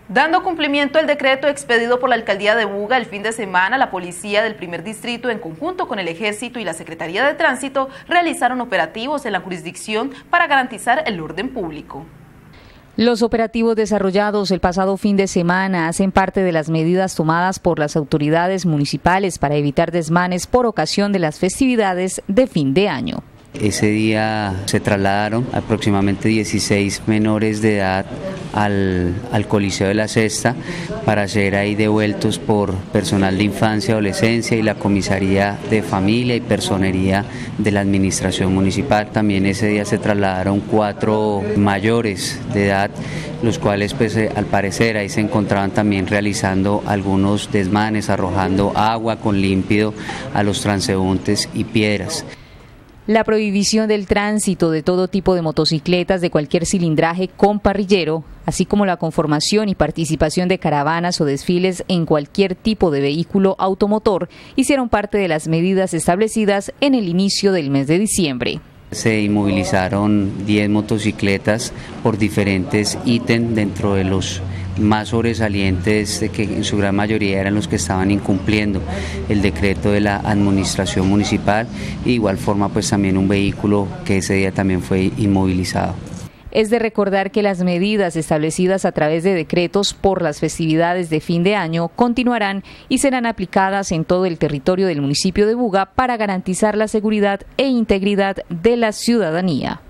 Dando cumplimiento al decreto expedido por la Alcaldía de Buga el fin de semana, la Policía del Primer Distrito, en conjunto con el Ejército y la Secretaría de Tránsito, realizaron operativos en la jurisdicción para garantizar el orden público. Los operativos desarrollados el pasado fin de semana hacen parte de las medidas tomadas por las autoridades municipales para evitar desmanes por ocasión de las festividades de fin de año. Ese día se trasladaron aproximadamente 16 menores de edad al Coliseo de la Cesta para ser ahí devueltos por personal de infancia, adolescencia y la comisaría de familia y personería de la administración municipal. También ese día se trasladaron 4 mayores de edad, los cuales pues al parecer ahí se encontraban también realizando algunos desmanes, arrojando agua con límpido a los transeúntes y piedras. La prohibición del tránsito de todo tipo de motocicletas de cualquier cilindraje con parrillero, así como la conformación y participación de caravanas o desfiles en cualquier tipo de vehículo automotor, hicieron parte de las medidas establecidas en el inicio del mes de diciembre. Se inmovilizaron 10 motocicletas por diferentes ítems dentro de los más sobresalientes, de que en su gran mayoría eran los que estaban incumpliendo el decreto de la administración municipal. De igual forma pues también un vehículo que ese día también fue inmovilizado. Es de recordar que las medidas establecidas a través de decretos por las festividades de fin de año continuarán y serán aplicadas en todo el territorio del municipio de Buga para garantizar la seguridad e integridad de la ciudadanía.